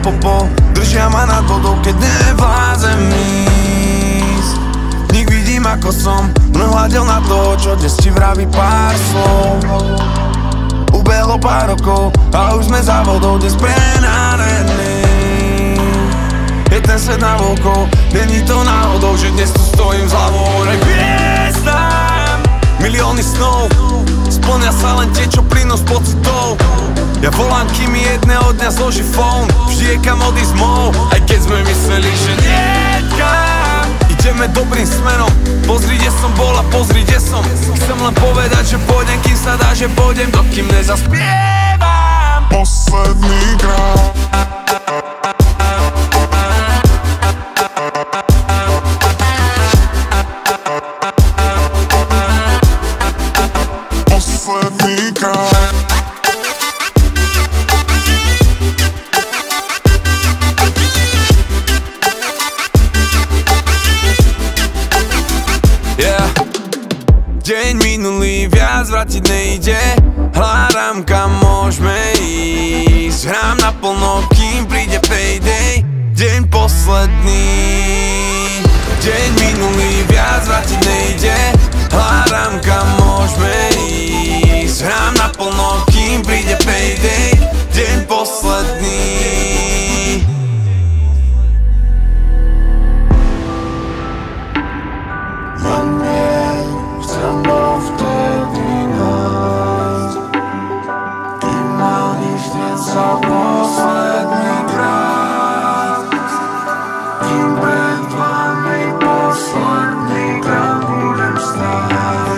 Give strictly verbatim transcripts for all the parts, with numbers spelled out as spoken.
popo, držia ma nad vodou, keď nevládzem ísť. Nik vidím ako som, mnou hľadel na toho, čo dnes ti vraví pár slov. Ubehlo pár rokov a už sme za vodou, dnes prenárení. Je ten svet na vlkov, není to náhodou, že dnes tu stojím s hlavou hore k hviezdám. Milióny snov, splnia sa len tie, čo plynú z pocitov. Ja volám, kým mi jedného dňa zloží phone, vždy je kam odísť mou, aj keď sme mysleli, že niet kam. Ideme dobrým smerom, pozri, kde som bol a pozri, kde som. Chcem len povedať, že pôjdem, kým sa dá, že pôjdem, dokým nezaspievam posledný krát. Posledný krát. Yeah. Deň minulý viac vrátiť nejde, hľadám kam môžeme ísť. Hrám naplno, kým príde payday, deň posledný. Deň minulý viac vrátiť nejde, hľadám kam môžeme ísť. Hrám naplno, kým príde payday, deň posledný. Len nie, chcem bol vtedy nájsť, kým mal nižne za posledný krát, kým pred vami posledný krát budem stáť.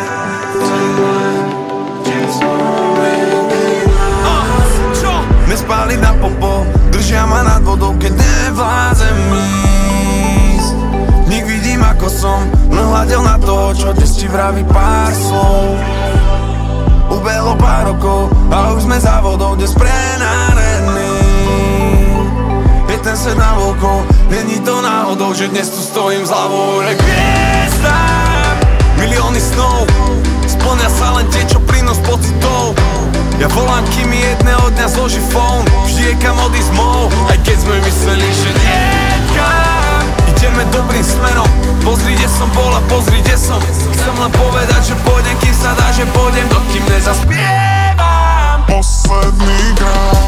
Nespáliť na popo, držia ma nad vodou, keď nevládzem ísť. Nik vidím ako som, mnou hľadel na toho, čo dnes ti vraví pár slov. Ubehlo pár rokov a už sme za vodou, dnes prenárení. Je ten svet na vlkov, není to náhodou, že dnes tu stojím s hlavou hore k hviezdám. Milióny snov, splnia sa len tie, čo plynú z pocitov. Ja volám, kým mi jedného dňa zloží phone, vždy je kam odísť mou, aj keď sme mysleli, že niet kam. Ideme dobrým smerom, pozri, kde som bol a pozri, kde som. Chcem len povedať, že pôjdem, kým sa dá, že pôjdem, dokým nezaspievam posledný krát.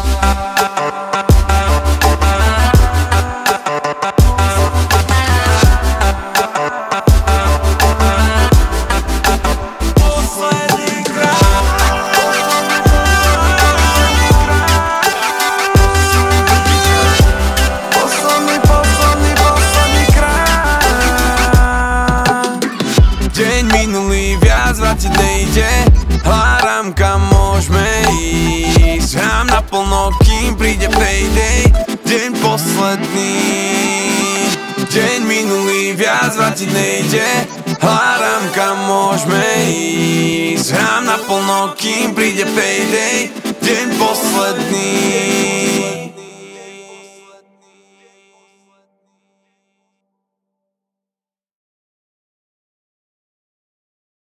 Deň minulý viac vrátiť nejde, hľadám kam môžeme ísť. Hrám naplno, kým príde payday, deň posledný. Deň minulý viac vrátiť nejde, hľadám kam môžeme ísť. Hrám naplno, kým príde payday, deň posledný.